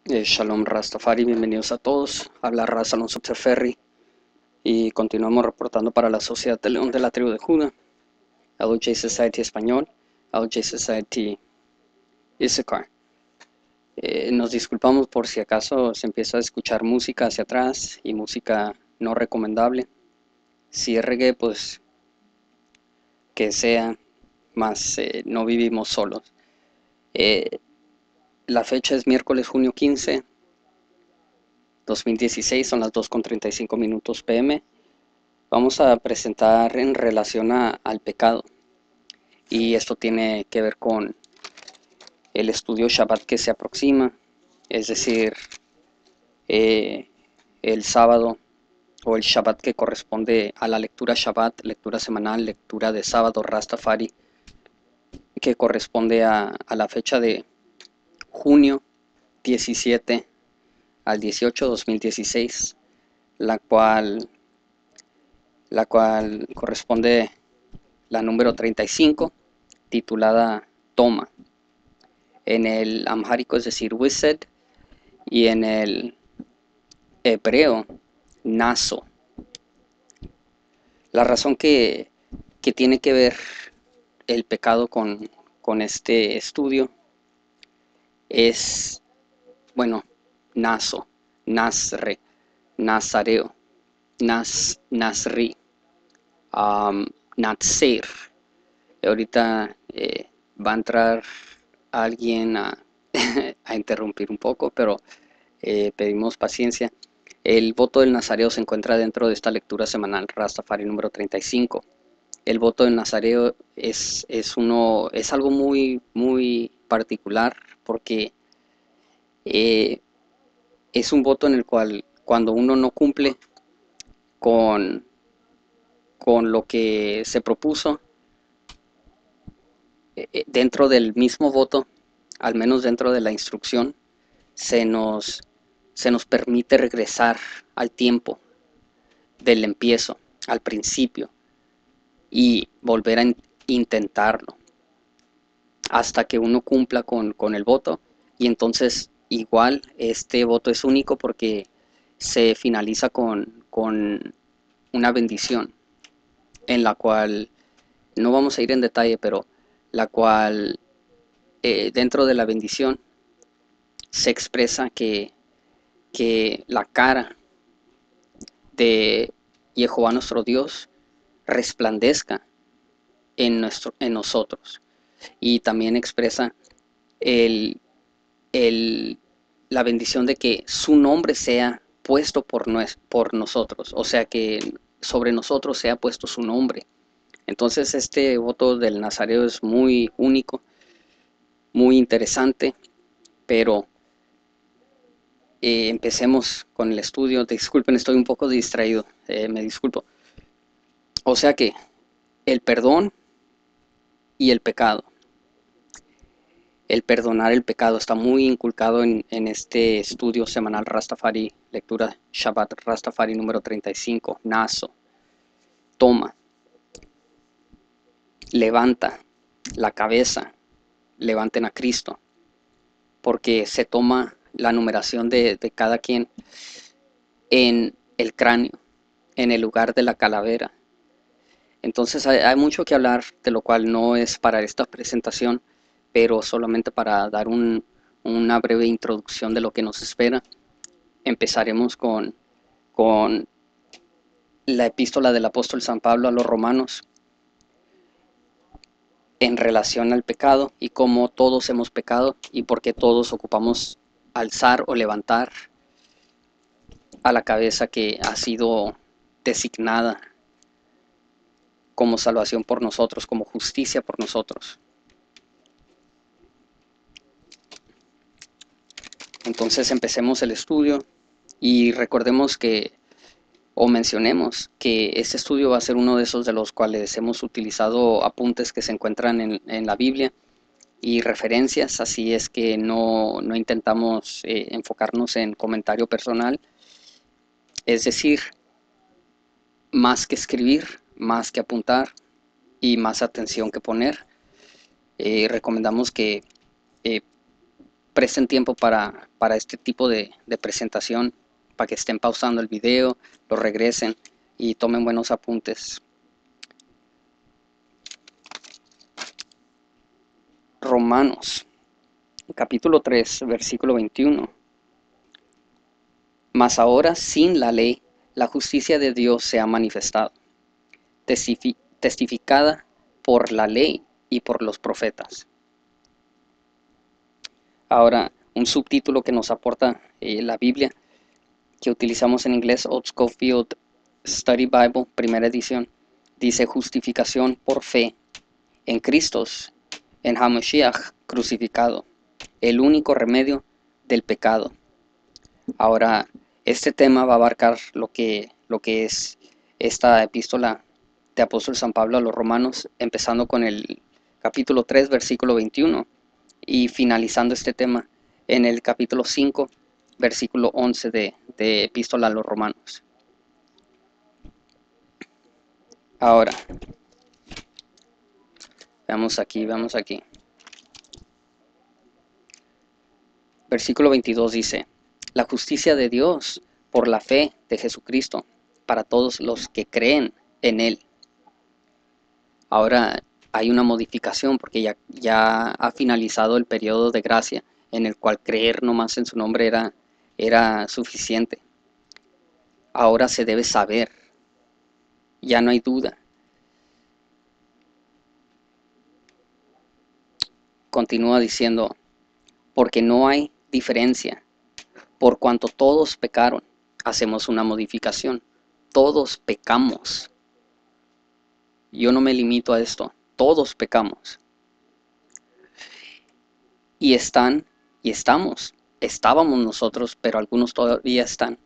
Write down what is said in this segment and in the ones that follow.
Shalom Rastafari, bienvenidos a todos. Habla Raz Alonso Teferri y continuamos reportando para la Sociedad de León de la Tribu de Judá, LJ Society Español, LJ Society Issachar. Nos disculpamos por si acaso se empieza a escuchar música hacia atrás y música no recomendable. Si es reggae, pues que sea, más no vivimos solos. Eh, la fecha es miércoles junio 15, 2016, son las 2:35 p.m. Vamos a presentar en relación al pecado, y esto tiene que ver con el estudio Shabbat que se aproxima, es decir, eh, el sábado o el Shabbat que corresponde a la lectura Shabbat, lectura semanal, lectura de sábado Rastafari, que corresponde a la fecha de junio 17 al 18, 2016, la cual corresponde la número 35, titulada Toma. En el amhárico es decir Wised, y en el hebreo Naso. La razón que tiene que ver el pecado con este estudio es, bueno, Naso, Nasre, Nazareo, Nasri, Natser. Ahorita va a entrar alguien a interrumpir un poco, pero pedimos paciencia. El voto del Nazareo se encuentra dentro de esta lectura semanal Rastafari número 35. El voto del Nazareo es algo muy particular, porque eh, es un voto en el cual, cuando uno no cumple con, con lo que se propuso, dentro del mismo voto, al menos dentro de la instrucción, se nos, se nos permite regresar al tiempo del empiezo, al principio, y volver a intentarlo hasta que uno cumpla con el voto. Y entonces igual este voto es único porque se finaliza con una bendición, en la cual no vamos a ir en detalle, pero la cual dentro de la bendición se expresa que la cara de Jehová nuestro Dios resplandezca en nosotros, y también expresa el, el, la bendición de que su nombre sea puesto por nosotros, o sea, que sobre nosotros sea puesto su nombre. Entonces este voto del Nazareo es muy único, muy interesante, pero empecemos con el estudio. Disculpen, estoy un poco distraído, me disculpo. O sea que el perdón y el pecado. El perdonar el pecado está muy inculcado en este estudio semanal Rastafari, lectura Shabbat Rastafari número 35, Naso. Toma, levanta la cabeza, levanten a Cristo, porque se toma la numeración de cada quien en el cráneo, en el lugar de la calavera. Entonces hay mucho que hablar, de lo cual no es para esta presentación, pero solamente para dar una breve introducción de lo que nos espera. Empezaremos con la epístola del apóstol San Pablo a los romanos, en relación al pecado y cómo todos hemos pecado y por qué todos ocupamos alzar o levantar a la cabeza que ha sido designada como salvación por nosotros, como justicia por nosotros. Entonces empecemos el estudio y recordemos o mencionemos que este estudio va a ser uno de esos de los cuales hemos utilizado apuntes que se encuentran en la Biblia y referencias, así es que no intentamos enfocarnos en comentario personal, es decir, más que escribir, más que apuntar y más atención que poner. Recomendamos que presten tiempo para este tipo de presentación, para que estén pausando el video, lo regresen y tomen buenos apuntes. Romanos, capítulo 3, versículo 21. Mas ahora sin la ley, la justicia de Dios se ha manifestado, testificada por la ley y por los profetas. Ahora, un subtítulo que nos aporta la Biblia, que utilizamos en inglés, Old Scofield Study Bible, primera edición, dice justificación por fe en Cristo, en Hamashiach crucificado, el único remedio del pecado. Ahora, este tema va a abarcar lo que es esta epístola de apóstol San Pablo a los romanos, empezando con el capítulo 3, versículo 21, y finalizando este tema en el capítulo 5, versículo 11 de epístola a los romanos. Ahora, veamos aquí. Versículo 22 dice, la justicia de Dios por la fe de Jesucristo para todos los que creen en Él. Ahora hay una modificación porque ya ha finalizado el periodo de gracia en el cual creer nomás en su nombre era suficiente. Ahora se debe saber, ya no hay duda. Continúa diciendo, porque no hay diferencia, por cuanto todos pecaron. Hacemos una modificación, todos pecamos. Yo no me limito a esto, todos pecamos. Y estábamos nosotros, pero algunos todavía están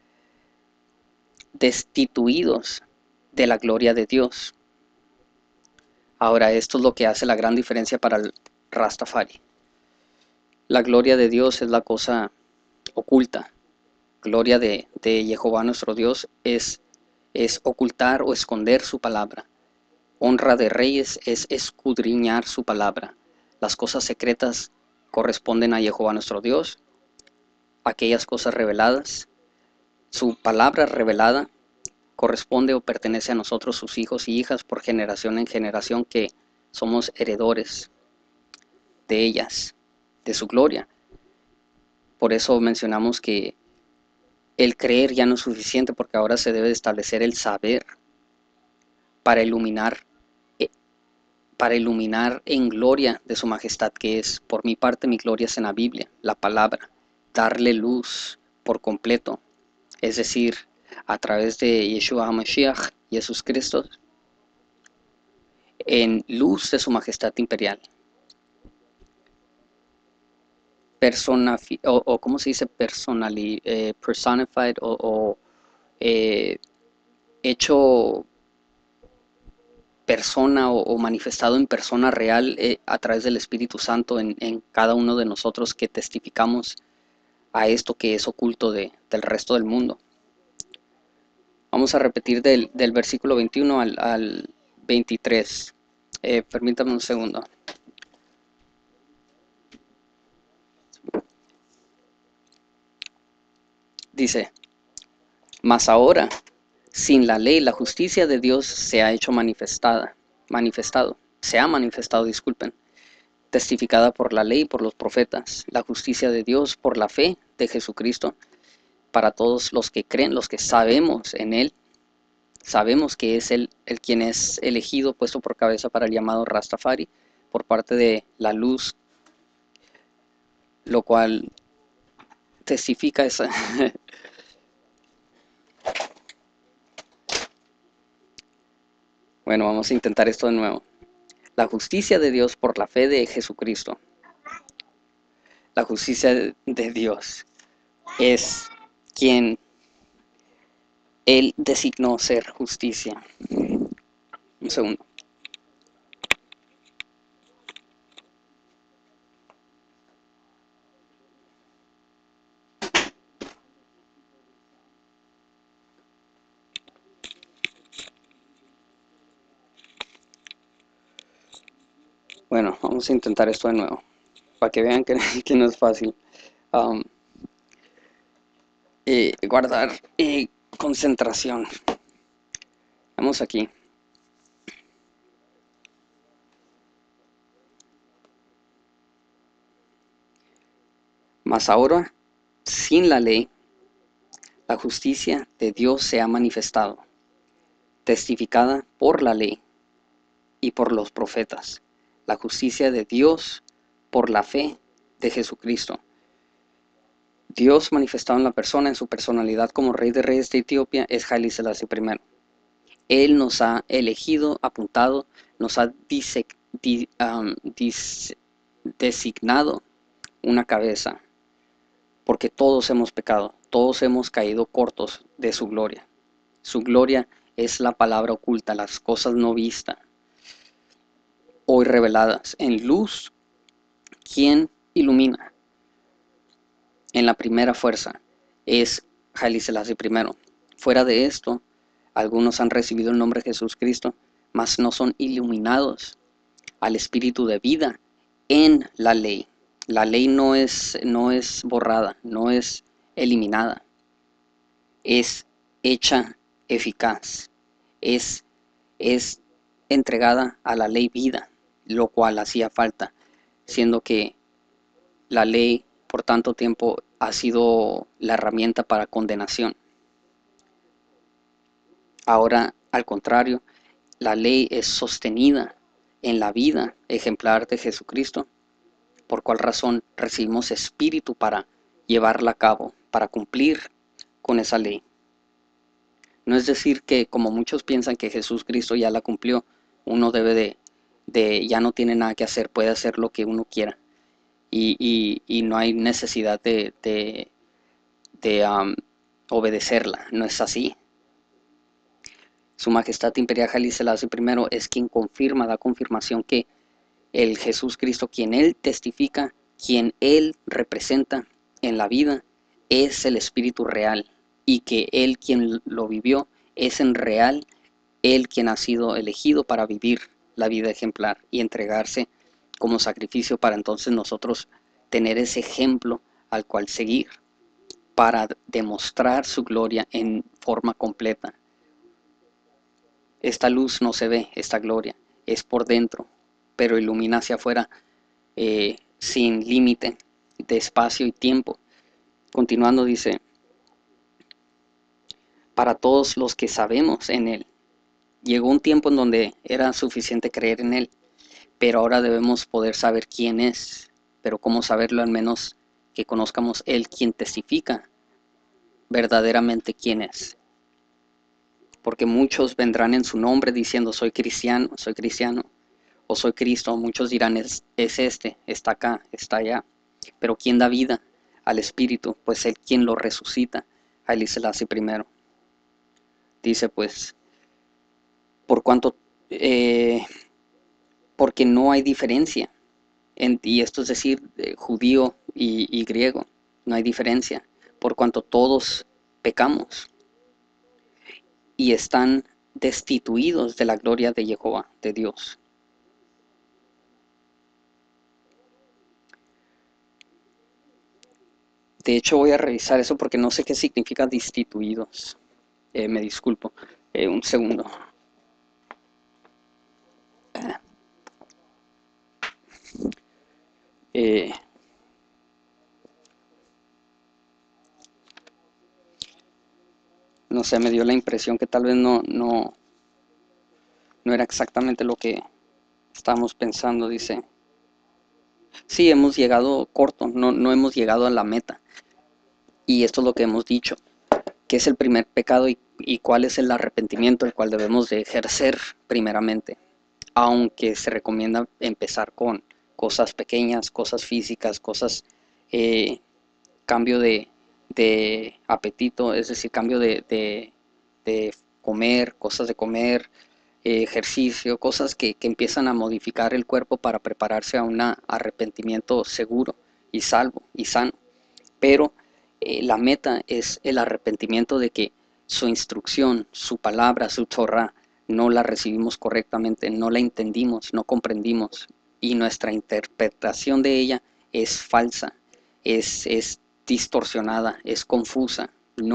destituidos de la gloria de Dios. Ahora, esto es lo que hace la gran diferencia para el Rastafari. La gloria de Dios es la cosa oculta. Gloria de Jehová nuestro Dios es ocultar o esconder su palabra. Honra de reyes es escudriñar su palabra. Las cosas secretas corresponden a Jehová nuestro Dios. Aquellas cosas reveladas, su palabra revelada, corresponde o pertenece a nosotros, sus hijos y hijas, por generación en generación, que somos heredores de ellas, de su gloria. Por eso mencionamos que el creer ya no es suficiente, porque ahora se debe establecer el saber para iluminar en gloria de su majestad, que es, por mi parte, mi gloria es en la Biblia, la palabra, darle luz por completo, es decir, a través de Yeshua HaMashiach, Jesús Cristo, en luz de su majestad imperial. O ¿cómo se dice? Personified hecho persona o manifestado en persona real a través del Espíritu Santo en cada uno de nosotros que testificamos a esto que es oculto del resto del mundo. Vamos a repetir del versículo 21 al 23. Permítame un segundo. Dice, mas ahora, sin la ley, la justicia de Dios se ha hecho testificada por la ley y por los profetas, la justicia de Dios por la fe de Jesucristo, para todos los que creen, los que sabemos en Él, sabemos que es Él el quien es elegido, puesto por cabeza para el llamado Rastafari, por parte de la luz, lo cual testifica esa... Bueno, vamos a intentar esto de nuevo. La justicia de Dios por la fe de Jesucristo. La justicia de Dios es quien Él designó ser justicia. Un segundo. Bueno, vamos a intentar esto de nuevo para que vean que, que no es fácil. Um, Guardar concentración. Vamos aquí. Mas ahora, sin la ley, la justicia de Dios se ha manifestado, testificada por la ley y por los profetas, la justicia de Dios por la fe de Jesucristo. Dios manifestado en la persona, en su personalidad como Rey de Reyes de Etiopía, es Haile Selassie I. Él nos ha elegido, apuntado, nos ha designado una cabeza, porque todos hemos pecado, todos hemos caído cortos de su gloria. Su gloria es la palabra oculta, las cosas no vistas, hoy reveladas en luz. ¿Quién ilumina? En la primera fuerza es Haile Selassie I. Fuera de esto, algunos han recibido el nombre de Jesús Cristo, mas no son iluminados al espíritu de vida en la ley. La ley no es borrada, no es eliminada, es hecha eficaz, es, es entregada a la ley vida, lo cual hacía falta, siendo que la ley por tanto tiempo ha sido la herramienta para condenación. Ahora, al contrario, la ley es sostenida en la vida ejemplar de Jesucristo, por cual razón recibimos espíritu para llevarla a cabo, para cumplir con esa ley. No es decir que, como muchos piensan que Jesús Cristo ya la cumplió, uno debe ya no tiene nada que hacer, puede hacer lo que uno quiera. Y no hay necesidad de obedecerla, no es así. Su Majestad Imperial Haile Selassie I es quien confirma, da confirmación que el Jesús Cristo, quien Él testifica, quien Él representa en la vida, es el Espíritu real, y que Él quien lo vivió es en real Él quien ha sido elegido para vivir la vida ejemplar y entregarse como sacrificio para entonces nosotros tener ese ejemplo al cual seguir, para demostrar su gloria en forma completa. Esta luz no se ve, esta gloria es por dentro, pero ilumina hacia afuera sin límite de espacio y tiempo. Continuando dice, para todos los que sabemos en Él. Llegó un tiempo en donde era suficiente creer en Él, pero ahora debemos poder saber quién es. Pero cómo saberlo, al menos que conozcamos Él quien testifica verdaderamente quién es. Porque muchos vendrán en su nombre diciendo soy cristiano, o soy Cristo. Muchos dirán es este, está acá, está allá. Pero ¿quién da vida al Espíritu? Pues Él quien lo resucita. Haile Selassie I. Dice pues, por cuanto, porque no hay diferencia, y esto es decir, judío y griego, no hay diferencia, por cuanto todos pecamos y están destituidos de la gloria de Jehová, de Dios. De hecho voy a revisar eso porque no sé qué significa destituidos. Me disculpo. Un segundo. Eh, no sé, me dio la impresión que tal vez no era exactamente lo que estábamos pensando, dice. Sí, hemos llegado corto, no hemos llegado a la meta. Y esto es lo que hemos dicho, que es el primer pecado y cuál es el arrepentimiento, el cual debemos de ejercer primeramente. Aunque se recomienda empezar con cosas pequeñas, cosas físicas, cosas, cambio de apetito, es decir, cambio de comer, cosas de comer, ejercicio, cosas que empiezan a modificar el cuerpo para prepararse a un arrepentimiento seguro y salvo y sano. Pero la meta es el arrepentimiento de que su instrucción, su palabra, su Torah, no la recibimos correctamente, no la entendimos, no comprendimos, y nuestra interpretación de ella es falsa, es distorsionada, es confusa,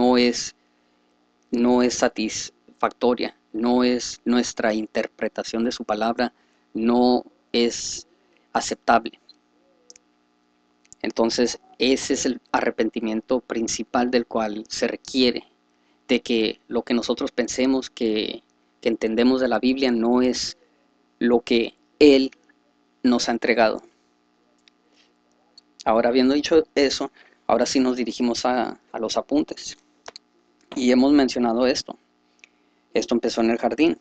no es satisfactoria, no es nuestra interpretación de su palabra, no es aceptable. Entonces, ese es el arrepentimiento principal del cual se requiere, de que lo que nosotros pensemos que entendemos de la Biblia no es lo que Él nos ha entregado. Ahora, habiendo dicho eso, ahora sí nos dirigimos a los apuntes. Y hemos mencionado esto. Esto empezó en el jardín.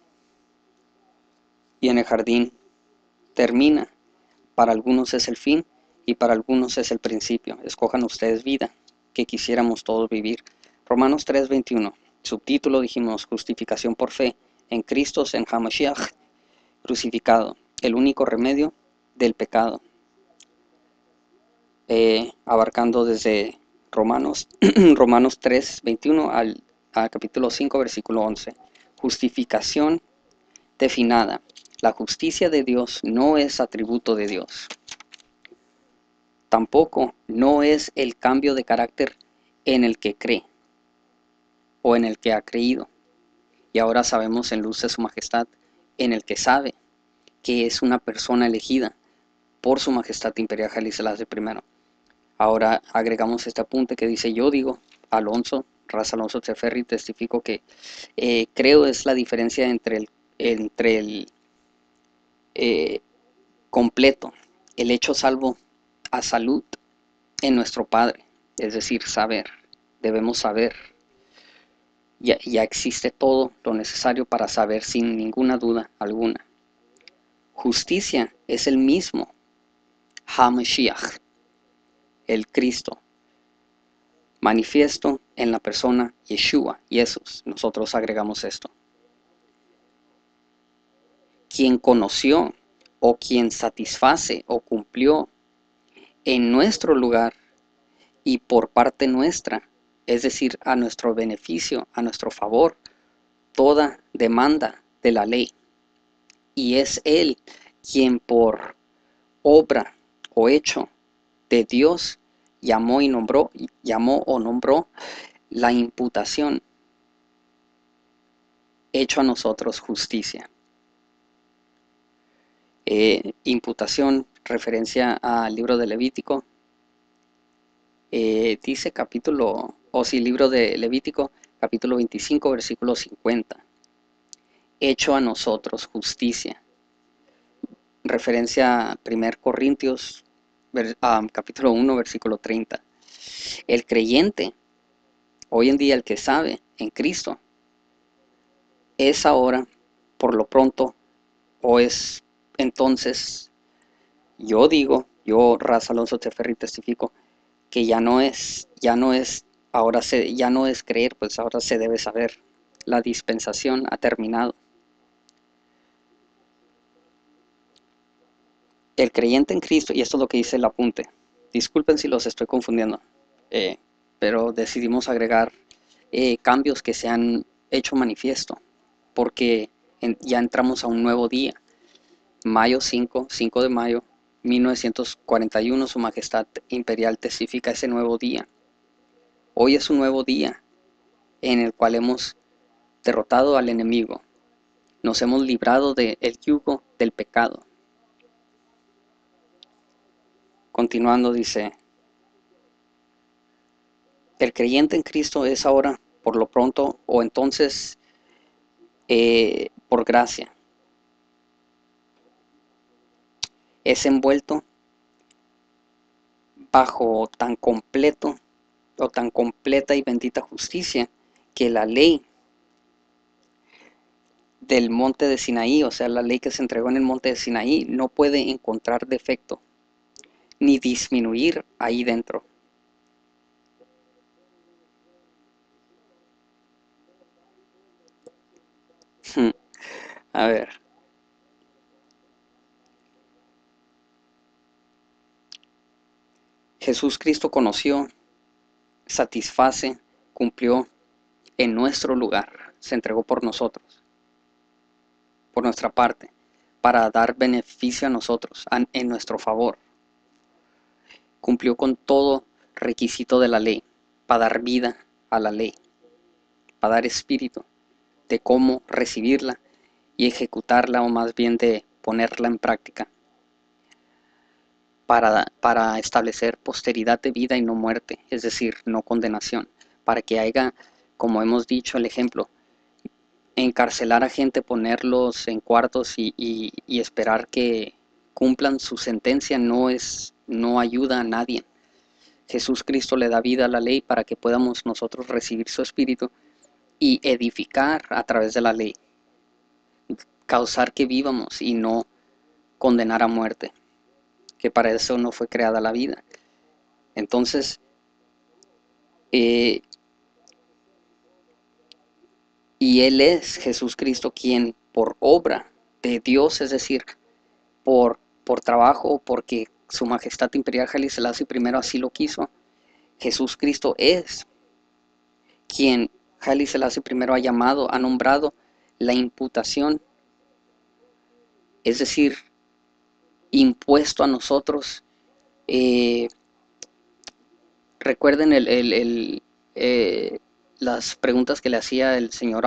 Y en el jardín termina. Para algunos es el fin y para algunos es el principio. Escojan ustedes vida, que quisiéramos todos vivir. Romanos 3:21. Subtítulo dijimos, justificación por fe en Cristo, en Hamashiach, crucificado, el único remedio del pecado. Abarcando desde Romanos 3:21 al capítulo 5, versículo 11. Justificación definada. La justicia de Dios no es atributo de Dios. Tampoco no es el cambio de carácter en el que cree o en el que ha creído. Y ahora sabemos en luz de su majestad, en el que sabe que es una persona elegida por su majestad imperial Haile Selassie I. Ahora agregamos este apunte que dice, yo digo, Alonso, Ras Alonso Tseferri, testifico que creo es la diferencia entre el completo, el hecho salvo a salud en nuestro Padre, es decir, saber, debemos saber. Ya existe todo lo necesario para saber sin ninguna duda alguna. Justicia es el mismo HaMashiach, el Cristo, manifiesto en la persona Yeshua, Jesús. Nosotros agregamos esto. Quien conoció o quien satisface o cumplió en nuestro lugar y por parte nuestra, es decir, a nuestro beneficio, a nuestro favor, toda demanda de la ley. Y es Él quien por obra o hecho de Dios llamó o nombró la imputación, hecho a nosotros justicia. Imputación, referencia al libro de Levítico, dice libro de Levítico, capítulo 25, versículo 50. Hecho a nosotros justicia. Referencia a 1 Corintios, capítulo 1, versículo 30. El creyente, hoy en día el que sabe en Cristo, es ahora, por lo pronto, o es entonces, yo digo, yo, Ras Alonso Tseferri, testifico, que ya no es, ya no es creer, pues ahora se debe saber. La dispensación ha terminado. El creyente en Cristo, y esto es lo que dice el apunte, disculpen si los estoy confundiendo, pero decidimos agregar cambios que se han hecho manifiesto, porque ya entramos a un nuevo día. Mayo 5 de mayo 1941, Su Majestad Imperial testifica ese nuevo día. Hoy es un nuevo día en el cual hemos derrotado al enemigo, nos hemos librado del yugo del pecado. Continuando dice, el creyente en Cristo es ahora, por lo pronto, o entonces, por gracia, es envuelto bajo tan completo o tan completa y bendita justicia que la ley del monte de Sinaí, o sea, la ley que se entregó en el monte de Sinaí, no puede encontrar defecto ni disminuir ahí dentro. A ver, Jesús Cristo conoció, satisface, cumplió en nuestro lugar, se entregó por nosotros, por nuestra parte, para dar beneficio a nosotros, en nuestro favor. cumplió con todo requisito de la ley, para dar vida a la ley, para dar espíritu de cómo recibirla y ejecutarla, o más bien de ponerla en práctica, para establecer posteridad de vida y no muerte, es decir, no condenación, para que haya, como hemos dicho, el ejemplo, encarcelar a gente, ponerlos en cuartos y esperar que cumplan su sentencia no ayuda a nadie. Jesús Cristo le da vida a la ley para que podamos nosotros recibir su espíritu y edificar a través de la ley, causar que vivamos y no condenar a muerte, que para eso no fue creada la vida. Entonces, eh, y Él es Jesús Cristo quien por obra de Dios, es decir, por trabajo, porque su majestad imperial Haile Selassie primero así lo quiso, Jesús Cristo es quien Haile Selassie primero ha llamado, ha nombrado la imputación, es decir, impuesto a nosotros. Eh, Recuerden las preguntas que le hacía el señor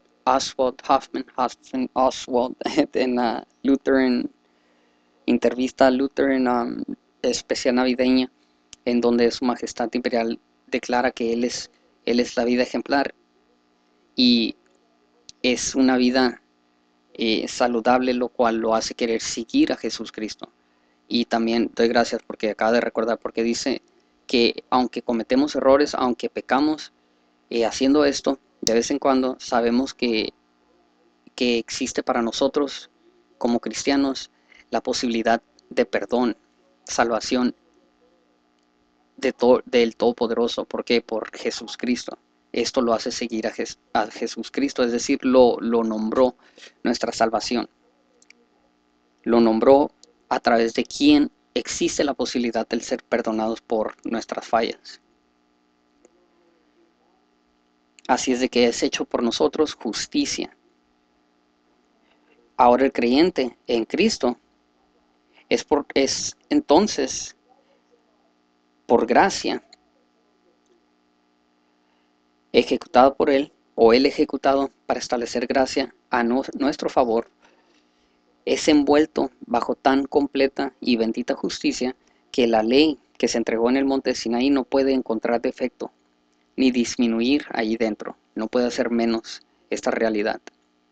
Oswald en la Lutheran intervista Lutheran especial navideña, en donde su majestad imperial declara que él es la vida ejemplar y es una vida saludable, lo cual lo hace querer seguir a Jesús Cristo. Y también doy gracias porque acaba de recordar, porque dice que aunque cometemos errores, aunque pecamos, haciendo esto, de vez en cuando sabemos que existe para nosotros como cristianos la posibilidad de perdón, salvación del Todopoderoso. ¿Por qué? Por Jesús Cristo. Esto lo hace seguir a Jesús Cristo, es decir, lo nombró nuestra salvación. Lo nombró a través de quien existe la posibilidad de ser perdonados por nuestras fallas. Así es de que es hecho por nosotros justicia. Ahora el creyente en Cristo es entonces por gracia ejecutado por Él, o Él ejecutado para establecer gracia a nuestro favor, es envuelto bajo tan completa y bendita justicia que la ley que se entregó en el monte de Sinaí no puede encontrar defecto ni disminuir ahí dentro, no puede hacer menos esta realidad.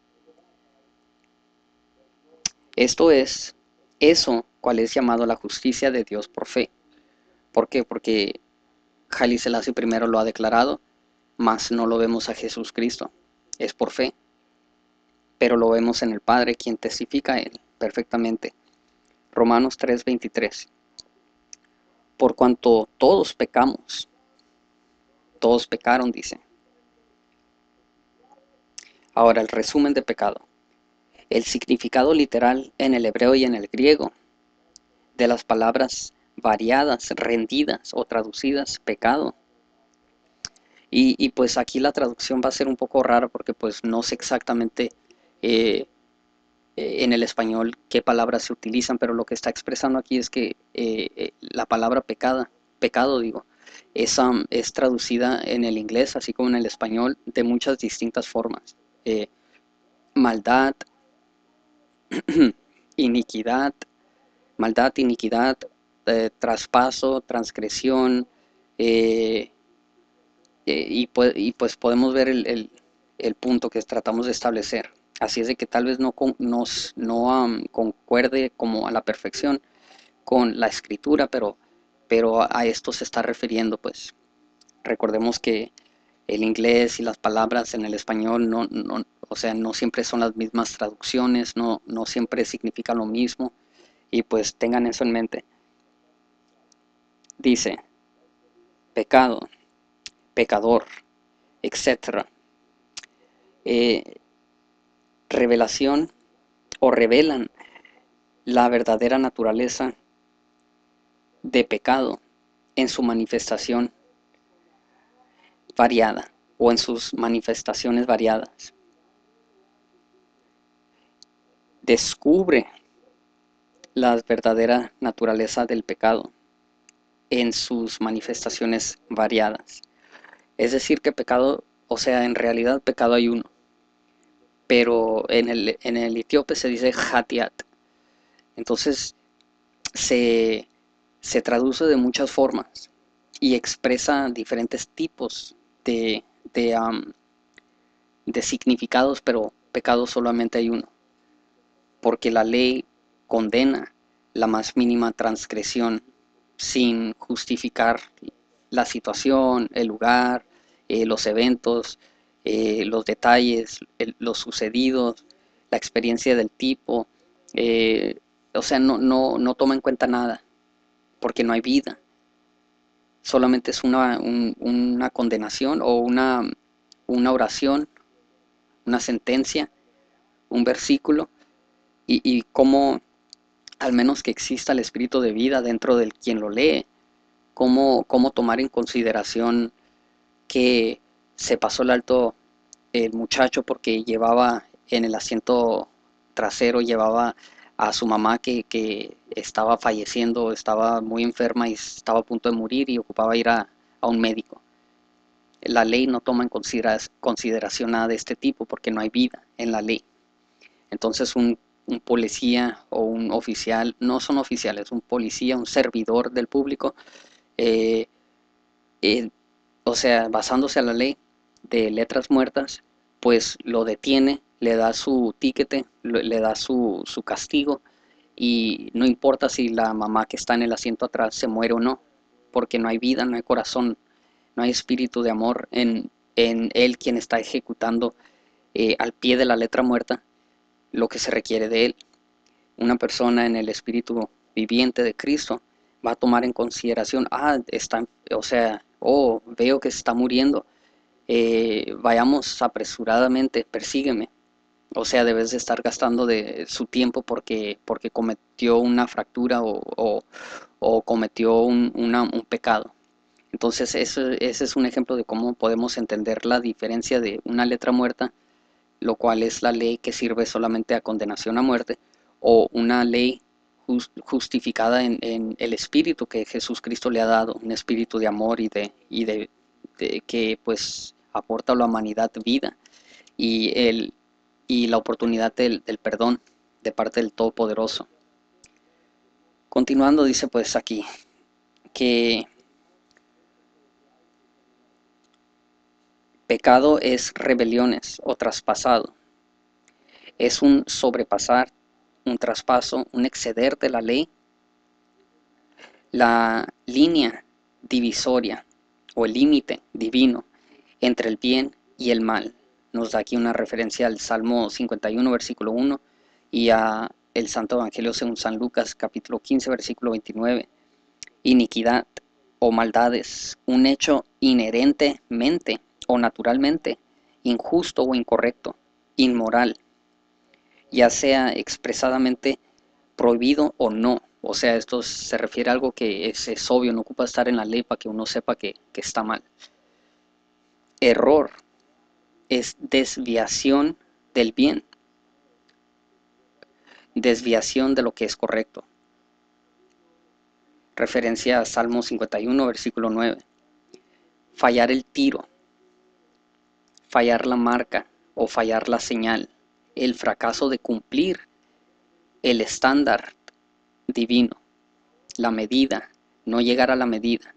Esto es eso cual es llamado la justicia de Dios por fe. ¿Por qué? Porque Haile Selassie primero lo ha declarado, mas no lo vemos a Jesús Cristo, es por fe, pero lo vemos en el Padre, quien testifica a Él perfectamente. Romanos 3:23. Por cuanto todos pecamos, todos pecaron, dice. Ahora el resumen de pecado. El significado literal en el hebreo y en el griego de las palabras variadas, rendidas o traducidas, pecado. Y pues aquí la traducción va a ser un poco rara porque pues no sé exactamente en el español qué palabras se utilizan, pero lo que está expresando aquí es que la palabra pecado digo, es traducida en el inglés, así como en el español, de muchas distintas formas. Maldad, iniquidad, iniquidad, traspaso, transgresión, eh, y pues podemos ver el punto que tratamos de establecer. Así es de que tal vez no concuerde como a la perfección con la escritura, pero a esto se está refiriendo, pues. Recordemos que el inglés y las palabras en el español o sea, no siempre son las mismas traducciones, no siempre significa lo mismo, y pues tengan eso en mente. Dice, pecado, pecador, etcétera. Revelación o revelan la verdadera naturaleza de pecado en su manifestación variada o en sus manifestaciones variadas. Descubre la verdadera naturaleza del pecado en sus manifestaciones variadas. Es decir, que pecado, o sea, en realidad pecado hay uno, pero en el etíope se dice hatiat. Entonces se, se traduce de muchas formas y expresa diferentes tipos de, de, am, de significados, pero pecado solamente hay uno, porque la ley condena la más mínima transgresión sin justificar la situación, el lugar, los eventos, los detalles, los sucedidos, la experiencia del tipo. eh, o sea, no toma en cuenta nada, porque no hay vida. Solamente es una condenación o una oración, una sentencia, un versículo, y cómo, al menos que exista el espíritu de vida dentro del quien lo lee, cómo tomar en consideración que se pasó el alto el muchacho porque llevaba en el asiento trasero, llevaba a su mamá que estaba falleciendo, estaba muy enferma y estaba a punto de morir y ocupaba ir a un médico. La ley no toma en consideración nada de este tipo porque no hay vida en la ley. Entonces un policía o un oficial, no son oficiales, un policía, un servidor del público, eh, eh, o sea, basándose a la ley de letras muertas, pues lo detiene, le da su tiquete, le da su castigo, y no importa si la mamá que está en el asiento atrás se muere o no, porque no hay vida, no hay corazón, no hay espíritu de amor en él quien está ejecutando al pie de la letra muerta lo que se requiere de él. Una persona en el espíritu viviente de Cristo va a tomar en consideración, está, o sea, veo que se está muriendo, vayamos apresuradamente, persígueme. O sea, debes de estar gastando de su tiempo porque cometió una fractura o cometió un pecado. Entonces, ese es un ejemplo de cómo podemos entender la diferencia de una letra muerta, lo cual es la ley que sirve solamente a condenación a muerte, o una ley justificada en el espíritu que Jesús Cristo le ha dado, un espíritu de amor de que pues aporta a la humanidad vida y, y la oportunidad del perdón de parte del Todopoderoso. Continuando dice pues aquí que pecado es rebeliones o traspasado, es un sobrepasar, un traspaso, un exceder de la ley, la línea divisoria o el límite divino entre el bien y el mal. Nos da aquí una referencia al Salmo 51, versículo 1, y a el Santo Evangelio según San Lucas, capítulo 15, versículo 29. Iniquidad o maldades, un hecho inherentemente o naturalmente injusto o incorrecto, inmoral, ya sea expresadamente prohibido o no. O sea, esto se refiere a algo que es obvio, no ocupa estar en la ley para que uno sepa que está mal. Error es desviación del bien, desviación de lo que es correcto. Referencia a Salmo 51, versículo 9. Fallar el tiro, fallar la marca o fallar la señal, el fracaso de cumplir el estándar divino, la medida, no llegar a la medida.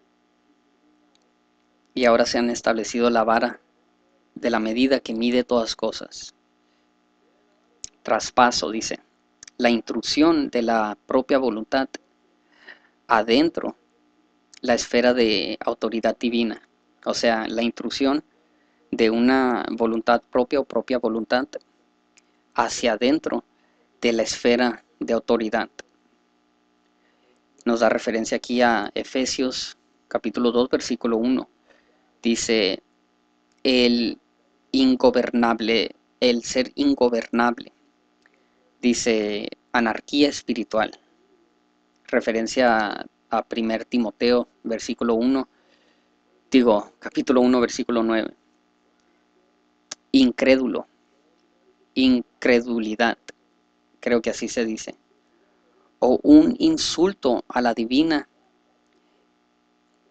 Y ahora se han establecido la vara de la medida que mide todas cosas. Traspaso, dice, la intrusión de la propia voluntad adentro la esfera de autoridad divina, o sea, la intrusión de una voluntad propia o propia voluntad hacia adentro de la esfera de autoridad. Nos da referencia aquí a Efesios capítulo 2, versículo 1. Dice, el ingobernable, el ser ingobernable. Dice, anarquía espiritual. Referencia a 1 Timoteo, versículo 1, capítulo 1, versículo 9. Incrédulo, incredulidad, creo que así se dice. O un insulto a la divina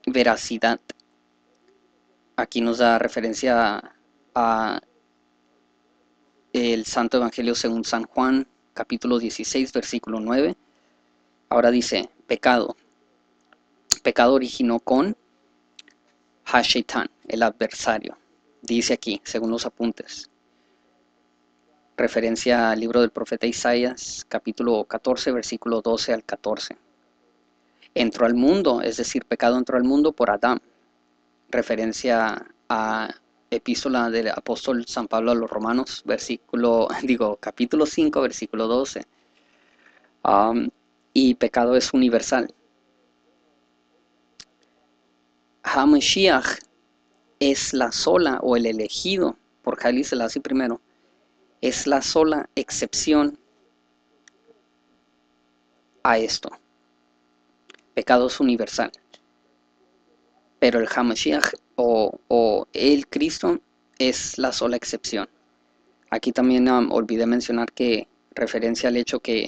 veracidad. Aquí nos da referencia a el Santo Evangelio según San Juan, capítulo 16, versículo 9. Ahora dice, pecado. Pecado originó con Hashetán, el adversario. Dice aquí, según los apuntes. Referencia al libro del profeta Isaías, capítulo 14, versículo 12 al 14. Entró al mundo, es decir, pecado entró al mundo por Adán. Referencia a epístola del apóstol San Pablo a los Romanos, capítulo 5, versículo 12. Y pecado es universal. HaMashiach es la sola, o el elegido por Haile Selassie I, es la sola excepción a esto. Pecado es universal. Pero el HaMashiach o el Cristo es la sola excepción. Aquí también olvidé mencionar que referencia al hecho que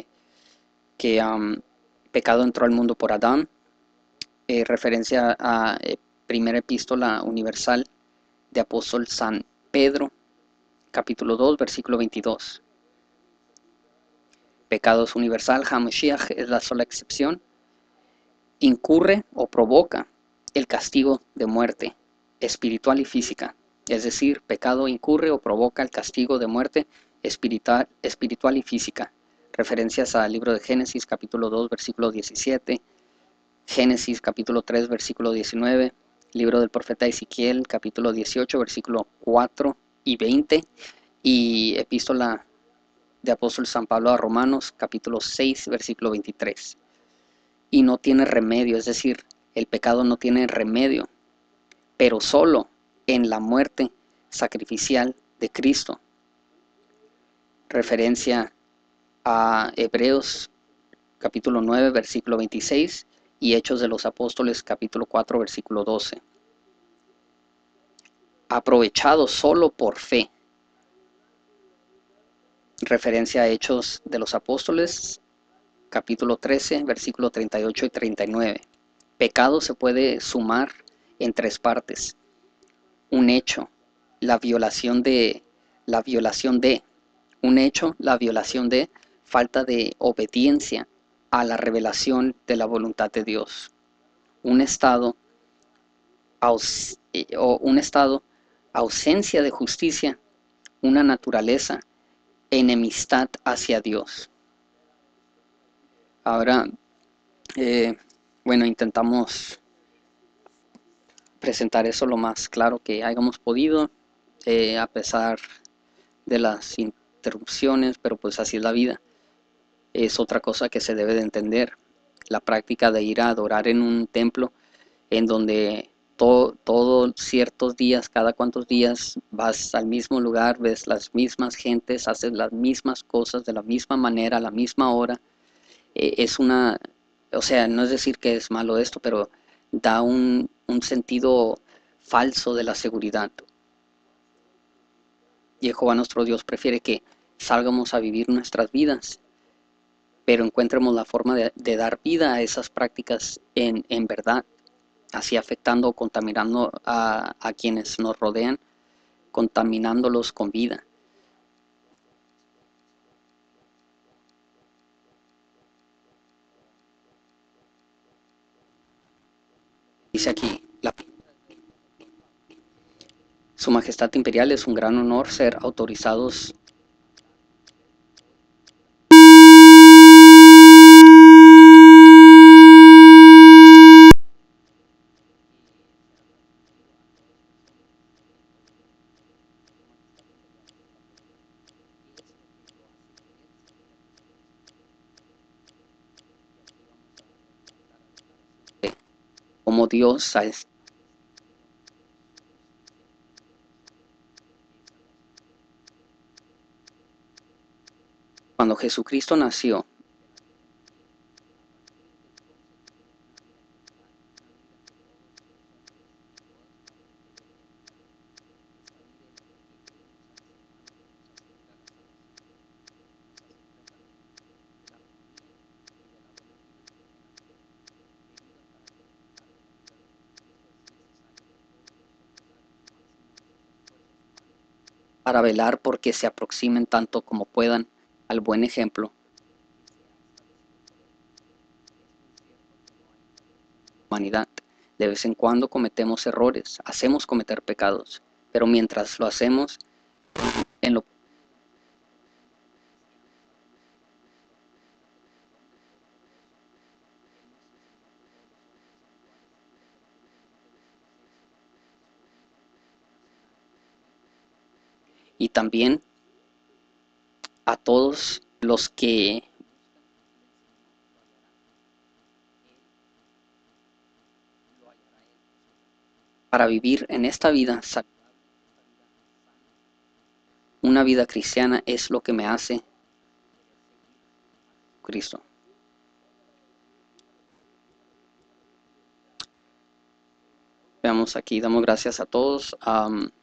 pecado entró al mundo por Adán, referencia a primera epístola universal de apóstol San Pedro, capítulo 2, versículo 22. Pecado es universal, HaMashiach es la sola excepción. Incurre o provoca el castigo de muerte espiritual y física. Es decir, pecado incurre o provoca el castigo de muerte espiritual y física. Referencias al libro de Génesis, capítulo 2, versículo 17, Génesis, capítulo 3, versículo 19, libro del profeta Ezequiel, capítulo 18, versículo 4 y 20, y epístola de apóstol San Pablo a Romanos, capítulo 6, versículo 23. Y no tiene remedio, es decir, el pecado no tiene remedio, pero solo en la muerte sacrificial de Cristo. Referencia a Hebreos capítulo 9, versículo 26 y Hechos de los Apóstoles capítulo 4, versículo 12. Aprovechado solo por fe. Referencia a Hechos de los Apóstoles capítulo 13, versículo 38 y 39. Pecado se puede sumar en tres partes. Un hecho, la violación de, un hecho, la violación de falta de obediencia a la revelación de la voluntad de Dios. Un estado, ausencia de justicia, una naturaleza, enemistad hacia Dios. Ahora, intentamos presentar eso lo más claro que hayamos podido, a pesar de las interrupciones, pero pues así es la vida. Es otra cosa que se debe de entender, la práctica de ir a adorar en un templo en donde todos ciertos días, cada cuantos días vas al mismo lugar, ves las mismas gentes, haces las mismas cosas de la misma manera, a la misma hora. Es una, o sea, no es decir que es malo esto, pero da un sentido falso de la seguridad. Y Jehová nuestro Dios prefiere que salgamos a vivir nuestras vidas, pero encontremos la forma de dar vida a esas prácticas en verdad, así afectando o contaminando a quienes nos rodean, contaminándolos con vida. Dice aquí, Su Majestad Imperial, es un gran honor ser autorizados como Dios cuando Jesucristo nació. para velar porque se aproximen tanto como puedan al buen ejemplo. Humanidad. De vez en cuando cometemos errores, hacemos cometer pecados, pero mientras lo hacemos, en lo y también a todos los que para vivir en esta vida, una vida cristiana es lo que me hace Cristo. Veamos aquí, damos gracias a todos.